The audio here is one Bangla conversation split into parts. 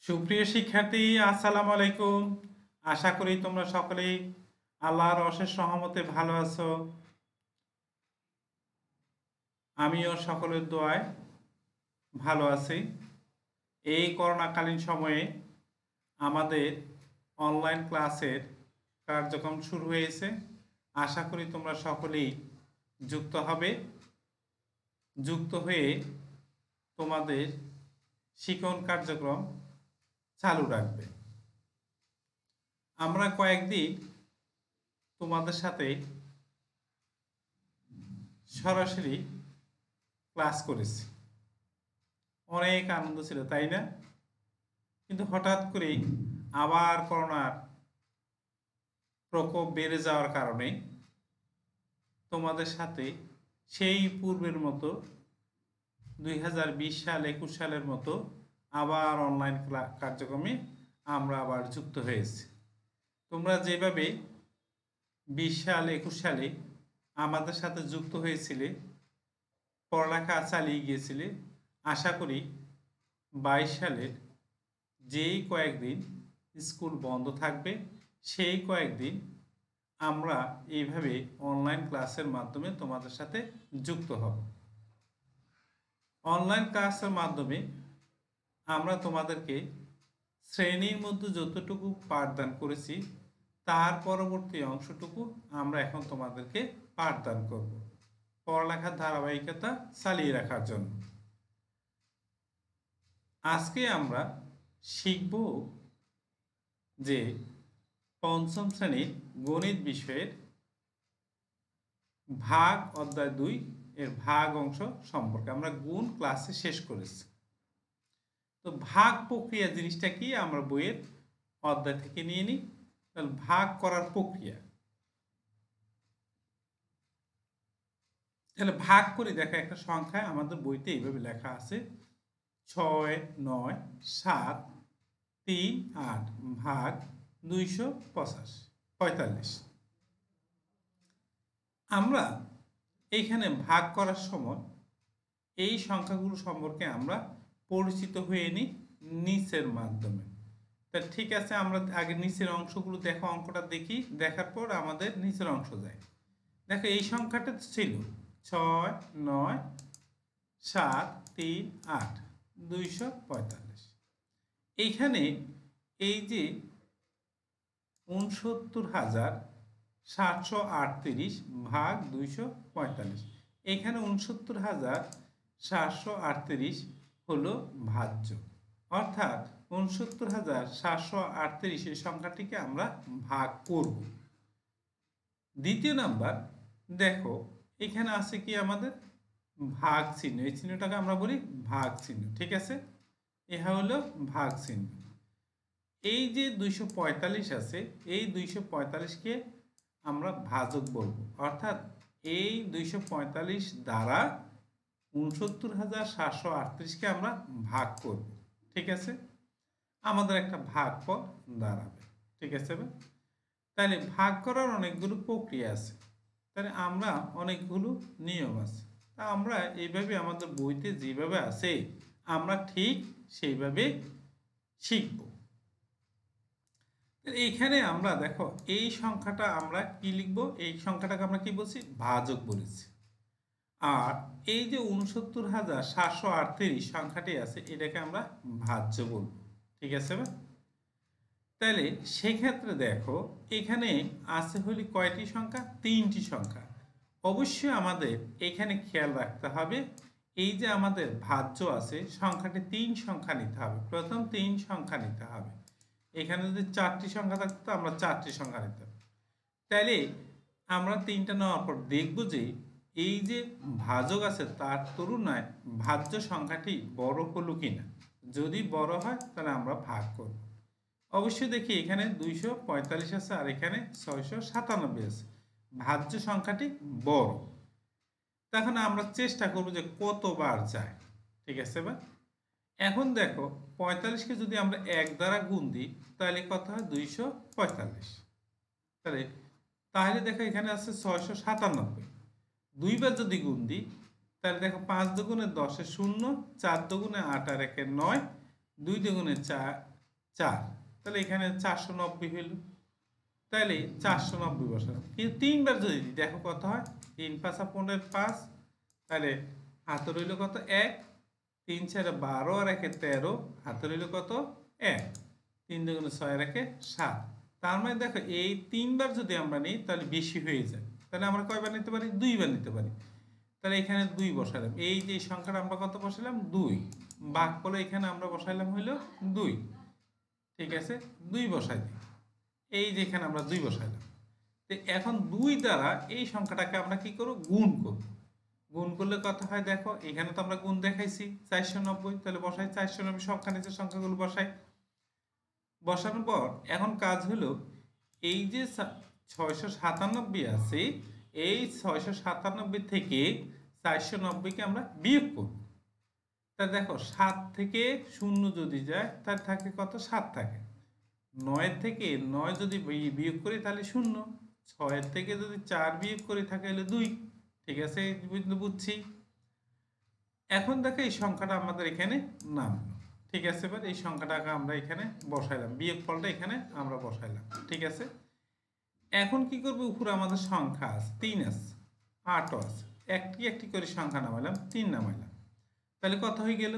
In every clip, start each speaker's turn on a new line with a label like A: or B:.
A: সুপ্রিয় শিক্ষার্থী, আসসালামু আলাইকুম। আশা করি তোমরা সকলেই আল্লাহর অশেষ রহমতে ভালো আছো। আমিও সকলের দোয়ায় ভালো আছি। এই করোনাকালীন সময়ে আমাদের অনলাইন ক্লাসের কার্যক্রম শুরু হয়েছে। আশা করি তোমরা সকলেই যুক্ত হবে। যুক্ত হয়ে তোমাদের শিক্ষণ কার্যক্রম চালু রাখবে। আমরা কয়েকদিন তোমাদের সাথে সরাসরি ক্লাস করেছি। অনেক আনন্দ ছিল, তাই না? কিন্তু হঠাৎ করেই আবার করোনার প্রকোপ বেড়ে যাওয়ার কারণে তোমাদের সাথে সেই পূর্বের মতো 2020 সাল 21 সালের মতো আবার অনলাইন কার্যক্রমে আমরা আবার যুক্ত হয়েছি। তোমরা যেভাবে 20 সাল 21 সালে আমাদের সাথে যুক্ত হয়েছিলে, পড়ালেখা চালিয়ে গিয়েছিলে, আশা করি 22 সালের যেই কয়েকদিন স্কুল বন্ধ থাকবে সেই কয়েকদিন আমরা এইভাবে অনলাইন ক্লাসের মাধ্যমে তোমাদের সাথে যুক্ত হব। অনলাইন ক্লাসের মাধ্যমে আমরা তোমাদেরকে শ্রেণীর মধ্যে যতটুকু পাঠদান করেছি তার পরবর্তী অংশটুকু আমরা এখন তোমাদেরকে পাঠদান করব পড়ালেখার ধারাবাহিকতা চালিয়ে রাখার জন্য। আজকে আমরা শিখব যে পঞ্চম শ্রেণীর গণিত বিষয়ের ভাগ অধ্যায় 2 এর ভাগ অংশ সম্পর্কে। আমরা গুণ ক্লাসে শেষ করেছি। তো ভাগ প্রক্রিয়া জিনিসটা কি আমরা বইয়ের অধ্যায় থেকে নিয়ে নিই। তাহলে ভাগ করার প্রক্রিয়া, তাহলে ভাগ করি। দেখা একটা সংখ্যা আমাদের বইতে এইভাবে লেখা আছে 6, 9, 7, 3, 8 ভাগ 245। আমরা এইখানে ভাগ করার সময় এই সংখ্যাগুলো সম্পর্কে আমরা পরিচিত হয়ে নিই নিচের মাধ্যমে। তা ঠিক আছে, আমরা আগে নিচের অংশগুলো দেখো, অঙ্কটা দেখি, দেখার পর আমাদের নিচের অংশ যায়। দেখো এই সংখ্যাটা ছিল 6, 9, 7, 3, 8 245। এইখানে এই যে 69,738 ভাগ 245, এখানে 69,738 হলো ভাজ্য, অর্থাৎ 69,738 এই সংখ্যাটিকে আমরা ভাগ করব। দ্বিতীয় নাম্বার, দেখো এখানে আছে কি আমাদের ভাগ চিহ্ন। এই চিহ্নটাকে আমরা বলি ভাগ চিহ্ন, ঠিক আছে? ইহা হলো ভাগ চিহ্ন। এই যে 245 আছে, এই 245কে আমরা ভাজক বলবো, অর্থাৎ এই 245 দ্বারা 69,738কে আমরা ভাগ করব, ঠিক আছে? আমাদের একটা ভাগফল দাঁড়াবে, ঠিক আছে? তাহলে ভাগ করার অনেকগুলো প্রক্রিয়া আছে, তাহলে আমরা অনেকগুলো নিয়ম আছে, তা আমরা এইভাবে আমাদের বইতে যেভাবে আছে আমরা ঠিক সেইভাবে শিখব। এইখানে আমরা দেখো এই সংখ্যাটা আমরা কি লিখব, এই সংখ্যাটাকে আমরা কি বলছি, ভাজক বলেছি। আর এই যে 69,738 সংখ্যাটি আছে এটাকে আমরা ভাজ্য বলবো, ঠিক আছে? তাহলে সেক্ষেত্রে দেখো এখানে আছে হলো কয়টি সংখ্যা, 3টি সংখ্যা। অবশ্যই আমাদের এখানে খেয়াল রাখতে হবে, এই যে আমাদের ভাজ্য আছে সংখ্যাটি 3 সংখ্যা নিতে হবে, প্রথম 3 সংখ্যা নিতে হবে। এখানে যদি 4টি সংখ্যা থাকতো আমরা 4টি সংখ্যা নিতাম। তাইলে আমরা 3টা নেওয়ার পর দেখব যে এই যে ভাজক আছে তার তুলনায় ভাজ্য সংখ্যাটি বড় হলো কিনা। যদি বড় হয় তাহলে আমরা ভাগ করব। অবশ্যই দেখি এখানে 245 আছে আর এখানে 697 আছে, ভাজ্য সংখ্যাটি বড়। তখন আমরা চেষ্টা করব যে কতবার যায়, ঠিক আছে? এখন দেখো 45কে যদি আমরা 1 দ্বারা গুণ দিই তাহলে কত হয়, 245। তাহলে দেখো এখানে আছে 697। 2 বার যদি গুণ দিই তাহলে দেখো 5 দুগুণে 10 এ 0, 4 দুগুণে 8 আর 1 এ 9, 2 দুগুণে 4 4, তাহলে এখানে 490 হইল। তাহলে 490 বসালাম, কিন্তু 3 বার যদি দিই দেখো কত হয়, 3 5 15 5, তাহলে হাতে রইল কত 1, 3 4 12 আর 1 13, হাতে রইল কত 1, 3 2 6 আর 1 7। তার মানে দেখো এই 3 বার যদি আমরা নিই তাহলে বেশি হয়ে যায়, তাহলে আমরা কয়বার নিতে পারি, 2বার নিতে পারি। তাহলে এখানে 2 বসালাম, এই যে সংখ্যাটা আমরা কত বসালাম 2, ভাগ করে এখানে আমরা বসাইলাম হইল 2, ঠিক আছে 2 বসাই দিই, এই যে এখানে আমরা 2 বসাইলাম। তো এখন 2 দ্বারা এই সংখ্যাটাকে আমরা কি করব, গুণ করব। গুণ করলে কত হয় দেখো, এখানে তো আমরা গুণ দেখাইছি 490, তাহলে বসাই 490 সংখ্যা নিচে সংখ্যাগুলো বসাই। বসানোর পর এখন কাজ হলো এই যে 697 আছে, এই 697 থেকে 490 কে আমরা বিয়োগ করব। তা দেখো 7 থেকে 0 যদি যায় তার থাকে কত, 7 থাকে। 9 থেকে 9 যদি বিয়োগ করি তাহলে 0, 6 থেকে যদি 4 বিয়োগ করি থাকে হলে 2, ঠিক আছে কিন্তু বুঝছি। এখন দেখো এই সংখ্যাটা আমাদের এখানে নামলো, ঠিক আছে। এবার এই সংখ্যাটাকে আমরা এখানে বসাইলাম, বিয়োগ ফলটা এখানে আমরা বসাইলাম, ঠিক আছে। এখন কি করব, উপরে আমাদের সংখ্যা আছে 3 আছে, 8ও আছে, একটি একটি করে সংখ্যা নামাইলাম, 3 নামাইলাম, তাহলে কত হয়ে গেল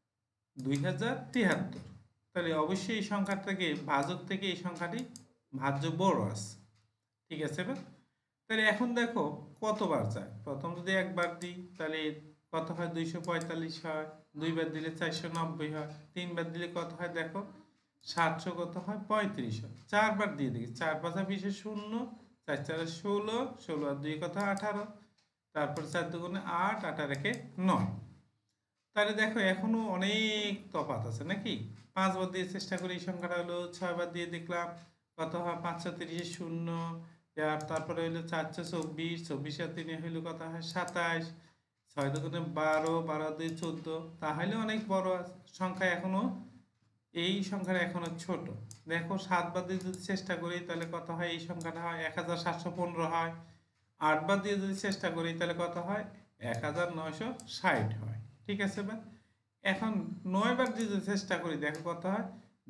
A: 2073। তাহলে অবশ্যই এই সংখ্যা থেকে ভাজক থেকে এই সংখ্যাটি ভাজ্য বড় আছে, ঠিক আছে। এবার তাহলে এখন দেখো কতবার যায়, প্রথম যদি একবার দিই তাহলে কত হয় 245 হয়, 2বার দিলে 490 হয়, 3বার দিলে কত হয় দেখো 700 কত হয় 35 হয়, 4বার দিয়ে দেখি 4 5 20 0, 4 4 16, 16 আর 2 কত 18, তারপর 4 2 8, 8 আর 1 9। তাহলে দেখো এখনো অনেক তফাৎ আছে নাকি। 5বার দিয়ে চেষ্টা করি, এই সংখ্যাটা হলো 6বার দিয়ে দেখলাম কত হয় 530 0, আর তারপরে হইলো 424, 24 আর 3 হইলো কত হয় 27, 6 2 12, 12 2 14, তাহলে অনেক বড় সংখ্যা এখনো, এই সংখ্যাটা এখনো ছোট। দেখো 7বার দিয়ে যদি চেষ্টা করি তাহলে কত হয়, এই সংখ্যাটা হয় 1715 হয়। 8বার দিয়ে যদি চেষ্টা করি তাহলে কত হয় 1960 হয়, ঠিক আছে। বা এখন 9বার দিয়ে যদি চেষ্টা করি দেখো কত হয়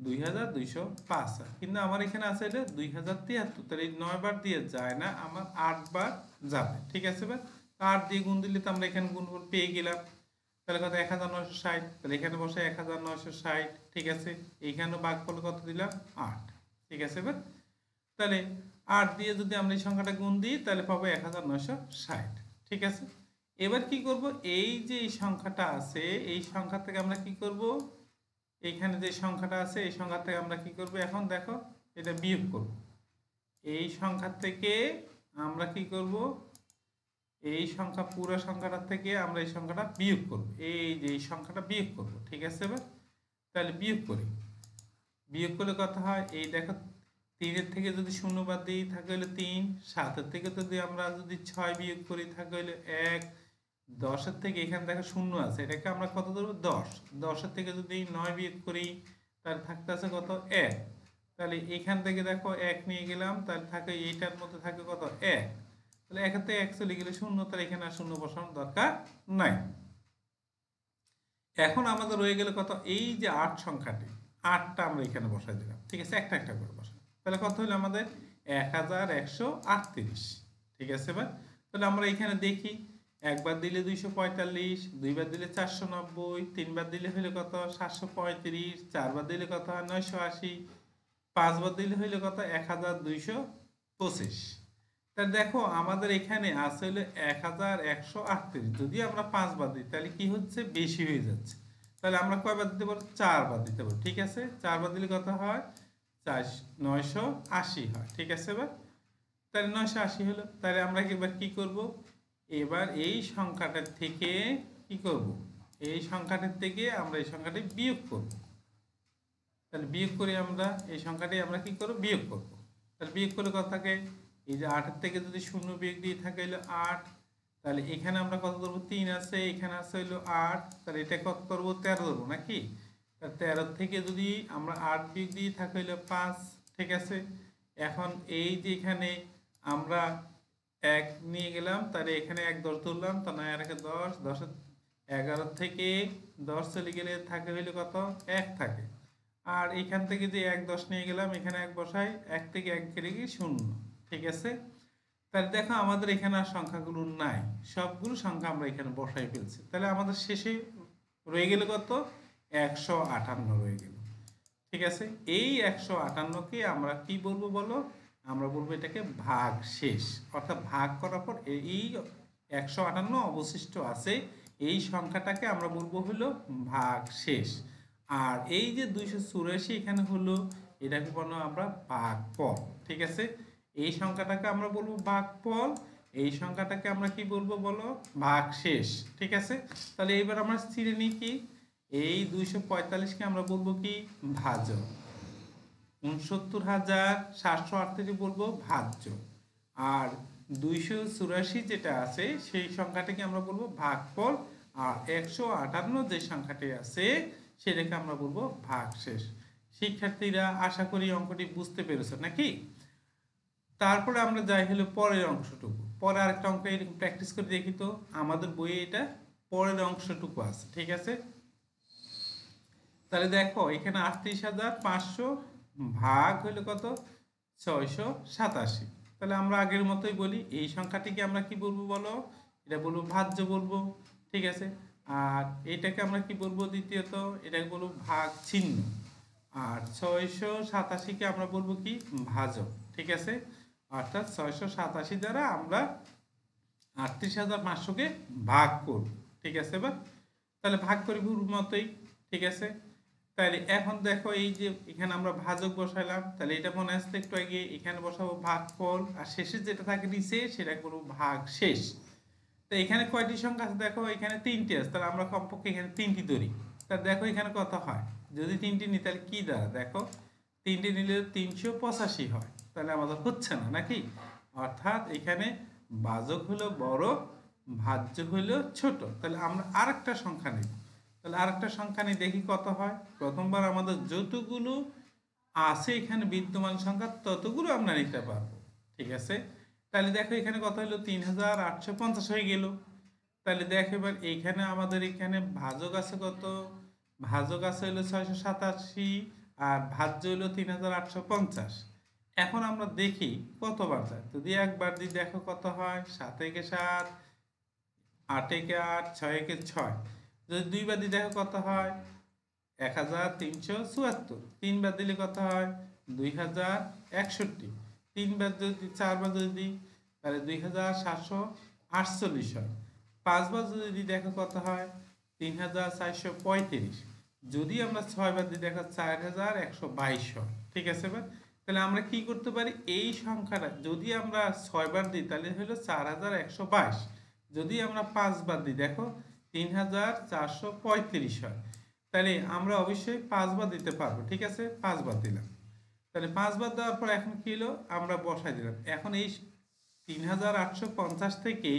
A: 2205 হয়, কিন্তু আমার এখানে আছে এটা 2073, তাহলে এই 9বার দিয়ে যায় না, আমার 8বার যাবে, ঠিক আছে। বা 8 দিয়ে গুণ দিলে তো আমরা এখানে গুণফল পেয়ে গেলাম, তাহলে কত 1960, তাহলে এখানে বসে 1960, ঠিক আছে। এইখানে ভাগফল কত দিলাম 8, ঠিক আছে। এবার তাহলে 8 দিয়ে যদি আমরা এই সংখ্যাটা গুণ দিই তাহলে পাবো 1960, ঠিক আছে। এবার কি করব, এই যে এই সংখ্যাটা আছে এই সংখ্যা থেকে আমরা কি করব, এইখানে যে সংখ্যাটা আছে এই সংখ্যা থেকে আমরা কি করব, এখন দেখো এটা বিয়োগ করব। এই সংখ্যা থেকে আমরা কি করব, এই সংখ্যা পুরো সংখ্যাটা থেকে আমরা এই সংখ্যাটা বিয়োগ করব, এই যে এই সংখ্যাটা বিয়োগ করব, ঠিক আছে। এবার তাহলে বিয়োগ করি, বিয়োগ করলে কত হয়, এই দেখো 3 থেকে যদি 0 বাদ দিই থাকে হলো 3, 7 থেকে যদি আমরা যদি 6 বিয়োগ করি থাকে হলো 1, 10 থেকে এখানে দেখো 0 আছে, এটাকে আমরা কত ধরবো 10, 10 থেকে যদি 9 বিয়োগ করি তাহলে থাকতে আছে কত 1, তাহলে এখান থেকে দেখো 1 নিয়ে গেলাম, তাহলে থাকে এইটার মধ্যে থাকে কত 1, তাহলে এখান থেকে 1 চলে গেলে 0, তাহলে এখানে আর 0 বসানোর দরকার নাই। এখন আমাদের রয়ে গেল কত, এই যে 8 সংখ্যাটি, 8টা আমরা এখানে বসাই দিলাম, ঠিক আছে, একটা একটা করে বসাই, তাহলে কত হলো আমাদের 1138, ঠিক আছে। এবার তাহলে আমরা এখানে দেখি, একবার দিলে 245, 2বার দিলে 490, 3বার দিলে হইলো কত 735, 4বার দিলে কত হয় 980, 5বার দিলে হইলো কত 1225। তা দেখো আমাদের এখানে আছে হলো 1138, যদি আমরা 5বার দিই তাহলে কি হচ্ছে, বেশি হয়ে যাচ্ছে, তাহলে আমরা কয়বার দিতে পারবো 4বার দিতে পারবো, ঠিক আছে। 4বার দিলে কত হয় 980 হয়, ঠিক আছে। এবার তাহলে 980 হলো, তাহলে আমরা এবার কি করব, এবার এই সংখ্যাটার থেকে কি করব, এই সংখ্যাটার থেকে আমরা এই সংখ্যাটি বিয়োগ করব, তাহলে বিয়োগ করে আমরা এই সংখ্যাটি আমরা কি করব, বিয়োগ করব। তাহলে বিয়োগ করলে কত থাকে, এই যে 8 থেকে যদি 0 বিয়োগ দিয়ে থাকে হলো 8, তাহলে এখানে আমরা কত ধরবো 3 আছে, এখানে আছে হলো 8, তাহলে এটা কত করবো 13 ধরবো নাকি। তাহলে 13 থেকে যদি আমরা 8 বিয়োগ দিয়ে থাকে হলো 5, ঠিক আছে। এখন এই যে এখানে আমরা 1 নিয়ে গেলাম, তাহলে এখানে 1 10 ধরলাম, তা না আর 10, 10 11 থেকে 10 চলে গেলে থাকে হইলো কত 1 থাকে, আর এখান থেকে যে 1 10 নিয়ে গেলাম, এখানে 1 বসাই, 1 থেকে 1 কেটে গিয়ে 0। ঠিক আছে, তাহলে দেখো আমাদের এখানে আর সংখ্যাগুলো নাই, সবগুলো সংখ্যা আমরা এখানে বসাই ফেলছি। তাহলে আমাদের শেষে রয়ে গেল কত? 158 রয়ে গেল। ঠিক আছে, এই 158কে আমরা কি বলবো বলো? আমরা বলবো এটাকে ভাগ শেষ। অর্থাৎ ভাগ করার পর এই 158 অবশিষ্ট আছে, এই সংখ্যাটাকে আমরা বলবো হলো ভাগ শেষ। আর এই যে 284 এখানে হলো, এটাকে বলবো আমরা ভাগফল। ঠিক আছে, এই সংখ্যাটাকে আমরা বলবো ভাগফল, এই সংখ্যাটাকে আমরা কি বলবো বলো? ভাগ শেষ। ঠিক আছে, তাহলে এবার আমরা ছিঁড়ে নিই কি, এই 245কে আমরা বলবো কি? ভাজক। 69,738 বলবো ভাজ্য। আর 284 যেটা আছে সেই সংখ্যাটাকে আমরা বলবো ভাগফল। আর 158 যে সংখ্যাটি আছে সেটাকে আমরা বলবো ভাগশেষ। শিক্ষার্থীরা আশা করি অঙ্কটি বুঝতে পেরেছো নাকি? তারপরে আমরা যাই হলো পরের অংশটুকু। পরে আরেকটা অঙ্ক এরকম প্র্যাকটিস করে দেখি তো, আমাদের বইয়ে এটা পরের অংশটুকু আছে। ঠিক আছে, তাহলে দেখো এখানে 38,500 ভাগ হইলো কত? 687। তাহলে আমরা আগের মতোই বলি, এই সংখ্যাটিকে আমরা কি বলবো বলো? এটা বলবো ভাজ্য বলবো। ঠিক আছে, আর এটাকে আমরা কি বলবো? দ্বিতীয়ত এটাকে বলবো ভাগ চিহ্ন। আর 687কে আমরা বলবো কি? ভাজক। ঠিক আছে, অর্থাৎ 687 দ্বারা আমরা 38,500কে ভাগ করব। ঠিক আছে, এবার তাহলে ভাগ করি ভুল মতোই। ঠিক আছে, তাহলে এখন দেখো এই যে এখানে আমরা ভাজক বসাইলাম, তাহলে এটা মনে আসতে একটু আগে, এখানে বসাবো ভাগফল, আর শেষে যেটা থাকে নিচে সেটা করবো ভাগ শেষ। তো এখানে কয়টি সংখ্যা আছে দেখো? এখানে 3টি আছে, তাহলে আমরা কমপক্ষে এখানে 3টি ধরি। তা দেখো এখানে কত হয়? যদি 3টি নিই তাহলে কি দ্বারা? দেখো 3টি নিলে 385 হয়, তাহলে আমাদের হচ্ছে না নাকি? অর্থাৎ এখানে ভাজক হলো বড়, ভাজ্য হলো ছোট। তাহলে আমরা আরেকটা সংখ্যা নিই, তাহলে আরেকটা সংখ্যা নিয়ে দেখি কত হয়। প্রথমবার আমাদের যতগুলো আছে এখানে বিদ্যমান সংখ্যা ততগুলো আমরা নিতে পারবো। ঠিক আছে, তাহলে দেখো এখানে কত হলো? 3,850 হয়ে গেল। তাহলে দেখো এবার এইখানে আমাদের এখানে ভাজক আছে কত? ভাজক আছে হলো 687, আর ভাজ্য হলো 3,850। এখন আমরা দেখি কতবার যায়। যদি একবার দিই দেখো কত হয়? 7 একে 7, 8 একে 8, 6 একে 6। যদি দুইবার দিই দেখো কত হয়? 1,374। তিনবার দিলে কত হয়? 2,061। তিনবার যদি, চারবার যদি দিই তাহলে 2,748 হয়। পাঁচবার যদি দিই দেখো কত হয়? 3,435। যদি আমরা 6বার দিই দেখো 4,122 হয়। ঠিক আছে, এবার তাহলে আমরা কি করতে পারি? এই সংখ্যাটা যদি আমরা 6বার দিই তাহলে হলো 4,122। যদি আমরা 5বার দিই দেখো 3,435 হয়। তাহলে আমরা অবশ্যই 5বার দিতে পারবো। ঠিক আছে, 5বার দিলাম। তাহলে 5বার দেওয়ার পর এখন কি হলো? আমরা বসাই দিলাম। এখন এই 3,850 থেকে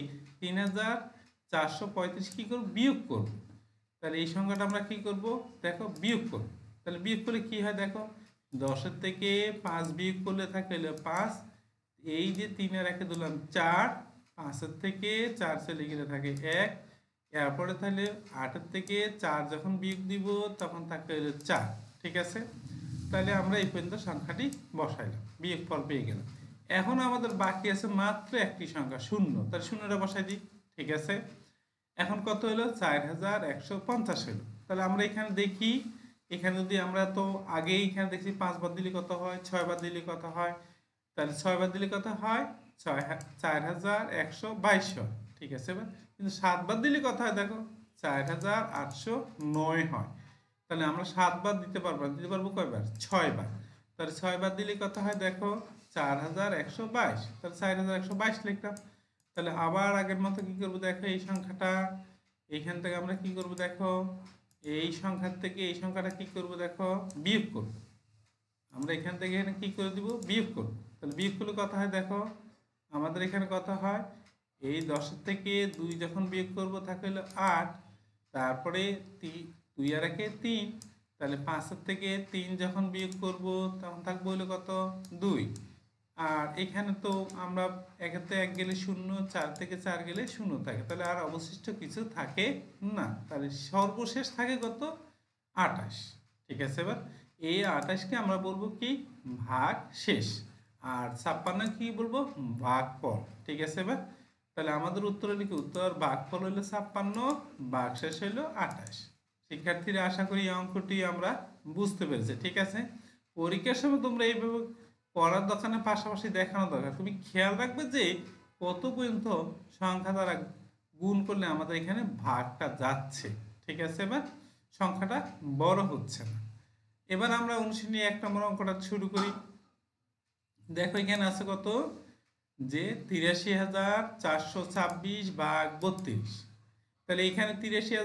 A: 3,435 কি করব? বিয়োগ করব। তাহলে এই সংখ্যাটা আমরা কি করব? দেখো বিয়োগ করব। তাহলে বিয়োগ করলে কি হয় দেখো? 10 থেকে 5 বিয়োগ করলে থাকে হলো 5। এই যে 3 আর 1 দিলাম 4, 5 থেকে 4 চলে গেলে থাকে 1। এরপরে তাহলে 8 থেকে 4 যখন বিয়োগ দিব তখন থাকে হলো 4। ঠিক আছে, তাহলে আমরা এই পর্যন্ত সংখ্যাটি বসাইলাম, বিয়োগফল পেয়ে গেলাম। এখন আমাদের বাকি আছে মাত্র একটি সংখ্যা, শূন্য। তাহলে শূন্যটা বসাই দিই। ঠিক আছে, এখন কত হলো? 4,150 হলো। তাহলে আমরা এখানে দেখি, এখানে যদি আমরা তো আগেই এখানে দেখছি 5বার দিলে কত হয়, 6বার দিলে কত হয়। তাহলে 6বার দিলে কত হয়? 4,122 হয়। ঠিক আছে, এবার কিন্তু 7বার দিলে কত হয় দেখো? 4,809 হয়। তাহলে আমরা 7বার দিতে পারবো না, দিতে পারবো কয়বার? 6বার। তাহলে 6বার দিলে কত হয় দেখো? 4,122। তাহলে 4,122 লিখলাম। তাহলে আবার আগের মতো কি করবো দেখো? এই সংখ্যাটা এইখান থেকে আমরা কি করবো দেখো? এই সংখ্যার থেকে এই সংখ্যাটা কি করবো দেখো? বিয়োগ করবো। আমরা এখান থেকে এখানে কি করে দিব? বিয়োগ করবো। তাহলে বিয়োগ করলে কত হয় দেখো? আমাদের এখানে কত হয়? এই 10 থেকে 2 যখন বিয়োগ করবো থাকে হলো 8। তারপরে 2 আর 1 3। তাহলে 5 থেকে 3 যখন বিয়োগ করব তখন থাকবে হলো কত? 2। আর এখানে তো আমরা 1 থেকে 1 গেলে 0, 4 থেকে 4 গেলে 0 থাকে, তাহলে আর অবশিষ্ট কিছু থাকে না। তাহলে সর্বশেষ থাকে কত? 28। ঠিক আছে, এবার এই 28কে আমরা বলবো কি ভাগ শেষ, আর 56 কি বলবো ভাগফল। ঠিক আছে এবার তাহলে আমাদের উত্তর হলো কি, উত্তর ভাগফল হলো 56, ভাগ শেষ হলো 28। শিক্ষার্থীরা আশা করি এই অঙ্কটি আমরা বুঝতে পেরেছি। ঠিক আছে, পরীক্ষার সময় তোমরা এইভাবে পড়ার দোকানে পাশাপাশি দেখানো দরকার। তুমি খেয়াল রাখবে যে কত পর্যন্ত সংখ্যা দ্বারা গুণ করলে আমাদের এখানে ভাগটা যাচ্ছে। ঠিক আছে, এবার সংখ্যাটা বড় হচ্ছে না। এবার আমরা অনুশীলনী 1 নম্বর অঙ্কটা শুরু করি। দেখো এখানে আছে কত, যে 83,426 ভাগ 32। তাহলে এখানে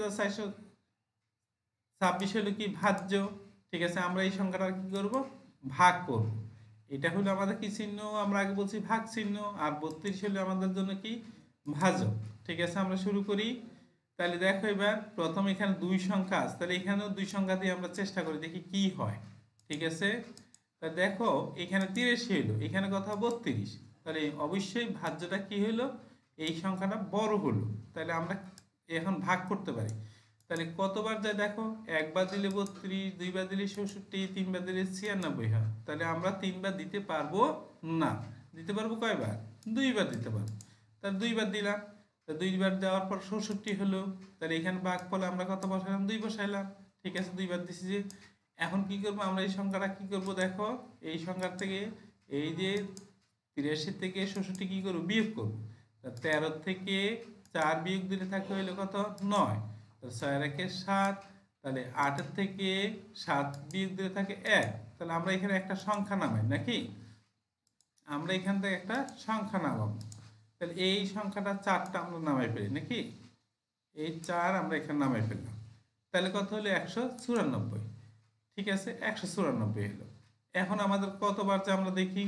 A: 83,426 হলো কি ভাজ্য। ঠিক আছে, আমরা এই সংখ্যাটা কি করব, ভাগ করব। এটা হলো আমাদের কি চিহ্ন, আমরা আগে বলছি ভাগ চিহ্ন, আর 32 হলো আমাদের জন্য কি ভাজক। ঠিক আছে, আমরা শুরু করি। তাহলে দেখো এবার প্রথম এখানে দুই সংখ্যা আছে, তাহলে এখানেও দুই সংখ্যা দিয়ে আমরা চেষ্টা করি দেখি কি হয়। ঠিক আছে, তা দেখো এখানে 83 হলো, এখানে কথা 32, তাহলে অবশ্যই ভাজ্যটা কি হলো, এই সংখ্যাটা বড় হলো। তাহলে আমরা এখন ভাগ করতে পারি। তাহলে কতবার যায় দেখো, একবার দিলে 32, দুইবার দিলে 64, তিনবার দিলে 96 হয়। তাহলে আমরা তিনবার দিতে পারবো না। দিতে পারবো কয়বার, দুইবার দিতে পারবো। তাহলে দুইবার দিলাম, তা দুইবার দেওয়ার পর 64 হলো। তাহলে এখানে ভাগফলে আমরা কত বসাইলাম, 2 বসাইলাম। ঠিক আছে, দুইবার দিছি যে। এখন কি করবো আমরা, এই সংখ্যাটা কি করব দেখো, এই সংখ্যার থেকে এই যে 83 থেকে 64 কি করবো, বিয়োগ করবো। 13 থেকে 4 বিয়োগ দিলে থাকে হইলো কত, 9। 6 একে 7, তাহলে 8 থেকে 7 বিয়োগ দিলে থাকে 1। তাহলে আমরা এখানে একটা সংখ্যা নামাই নাকি, আমরা এখান থেকে একটা সংখ্যা নামাবো। তাহলে এই সংখ্যাটা 4টা আমরা নামাই ফেলি নাকি, এই 4 আমরা এখানে নামাই ফেললাম। তাহলে কত হলো, 194। ঠিক আছে, 194 হলো। এখন আমাদের কতবার যায় আমরা দেখি,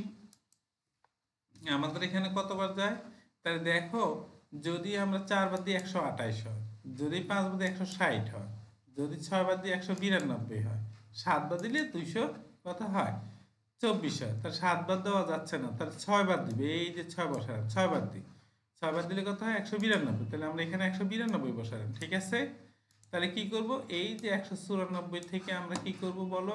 A: আমাদের এখানে কতবার যায়। তাহলে দেখো, যদি আমরা 4 বার দিই 128 হয়, যদি 5 বার দিই 160 হয়, যদি 6 বার দিই 192 হয়, 7 বার দিলে 200 কত হয়, 24 হয়। তাহলে 7 বার দেওয়া যাচ্ছে না, তাহলে 6 বার দিবে। এই যে 6 বসালাম, 6 বার দিই, 6 বার দিলে কত হয়, 192। তাহলে আমরা এখানে 192 বসালাম। ঠিক আছে, তাহলে কি করব, এই যে 194 থেকে আমরা কি করব বলো,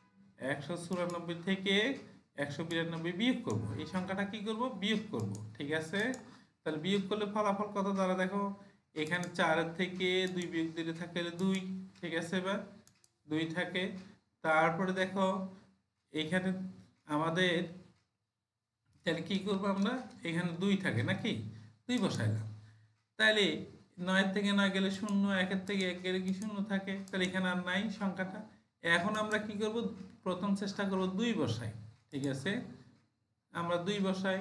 A: 194 থেকে 192 বিয়োগ করব। এই সংখ্যাটা কি করব, বিয়োগ করব। ঠিক আছে, তাহলে বিয়োগ করলে ফলাফল কত দ্বারা দেখো, এখানে 4 থেকে 2 বিয়োগ দিলে থাকে 2। ঠিক আছে, এবার 2 থাকে। তারপরে দেখো এখানে আমাদের, তাহলে কি করব আমরা, এখানে 2 থাকে নাকি, 2 বসাইলাম। তাহলে 9 থেকে 9 গেলে 0, 1 থেকে 1 গেলে কি 0 থাকে, তাহলে এখানে আর নাই সংখ্যাটা। এখন আমরা কি করব, প্রথম চেষ্টা করব 2 বসাই। ঠিক আছে, আমরা 2 বসাই,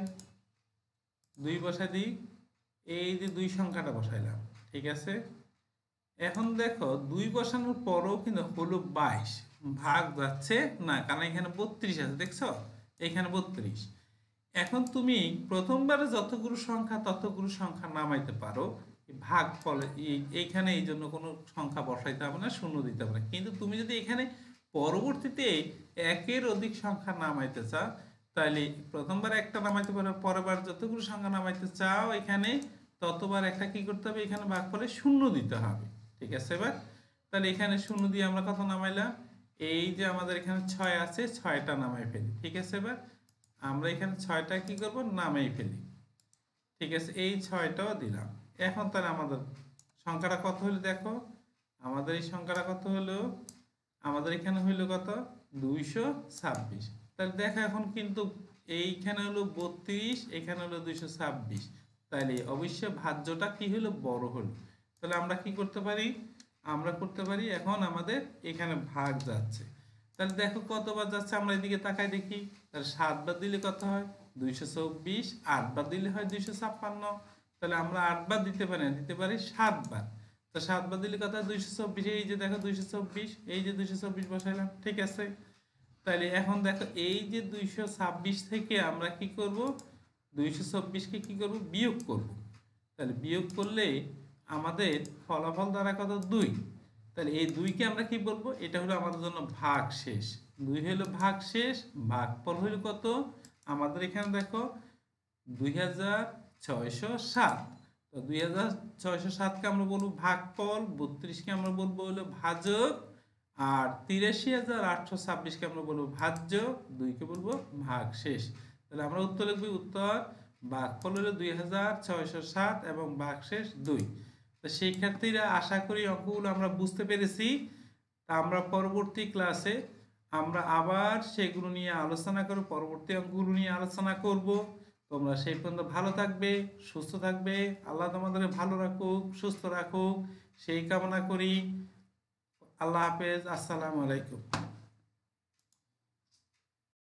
A: 2 বসাই দিই, এই যে 2 সংখ্যাটা বসাইলাম। ঠিক আছে, এখন দেখো 2 বসানোর পরও কিন্তু হলো 22, ভাগ যাচ্ছে না, কারণ এখানে 32 আছে, দেখছো এখানে 32। এখন তুমি প্রথমবারে যতগুলো সংখ্যা ততগুলো সংখ্যা নামাইতে পারো, ভাগ ফলে এইখানে এই জন্য কোনো সংখ্যা বসাইতে হবে না, শূন্য দিতে হবে না। কিন্তু তুমি যদি এখানে পরবর্তীতে একের অধিক সংখ্যা নামাইতে চাও, তাহলে প্রথমবার একটা নামাইতে পারো, পরের বার যতগুলো সংখ্যা নামাইতে চাও এখানে ততবার একটা কি করতে হবে, এখানে ভাগ ফলে শূন্য দিতে হবে। ঠিক আছে, এবার তাহলে এখানে শূন্য দিয়ে আমরা কত নামাইলাম, এই যে আমাদের এখানে 6 আছে, 6টা নামাই ফেলি। ঠিক আছে, এবার আমরা এখানে 6টা কি করব, নামাই ফেলি। ঠিক আছে, এই 6টাও দিলাম। এখন তাহলে আমাদের সংখ্যাটা কত হলো দেখো, আমাদের এই সংখ্যাটা কত হলো, আমাদের এখানে হইলো কত, 226। তাহলে দেখো এখন কিন্তু এইখানে হলো 32, এখানে হলো 226, তাহলে অবশ্যই ভাজ্যটা কি হলো, বড় হলো। তাহলে আমরা কি করতে পারি, আমরা করতে পারি এখন আমাদের এখানে ভাগ যাচ্ছে। তাহলে দেখো কতবার যাচ্ছে, আমরা এদিকে তাকাই দেখি। তাহলে 7 বার দিলে কত হয়, 224, 8 বার দিলে হয় 256। তাহলে আমরা 8 বার দিতে পারি না, দিতে পারি 7 বার। তো 7 বার দিলে কত হয়, 224। এই যে দেখো 224, এই যে 224 বসাইলাম। ঠিক আছে, তাহলে এখন দেখো এই যে 226 থেকে আমরা কি করব, 224কে কি করব, বিয়োগ করব। তাহলে বিয়োগ করলে আমাদের ফলাফল দ্বারা কত, 2। তাহলে এই 2কে আমরা কি বলবো, এটা হলো আমাদের জন্য ভাগ শেষ। 2 হলো ভাগ শেষ, ভাগফল হলো কত, আমাদের এখানে দেখো 2607। তো 2607কে আমরা বলবো ভাগফল, 32কে আমরা বলবো হলো ভাজক, আর ৮৩,৮২৬কে আমরা বলবো ভাজ্য, 2কে বলবো ভাগশেষ। তাহলে আমরা উত্তর লিখবো, উত্তর ভাগফল হলো ২৬০৭ এবং ভাগশেষ 2। তো শিক্ষার্থীরা আশা করি অঙ্কগুলো আমরা বুঝতে পেরেছি। তা আমরা পরবর্তী ক্লাসে আমরা আবার সেগুলো নিয়ে আলোচনা করব, পরবর্তী অঙ্কগুলো নিয়ে আলোচনা করব। তোমরা সেই পর্যন্ত ভালো থাকবে, সুস্থ থাকবে। আল্লাহ তোমাদের ভালো রাখুক, সুস্থ রাখুক, সেই কামনা করি। আল্লাহ হাফেজ, আসসালামু আলাইকুম।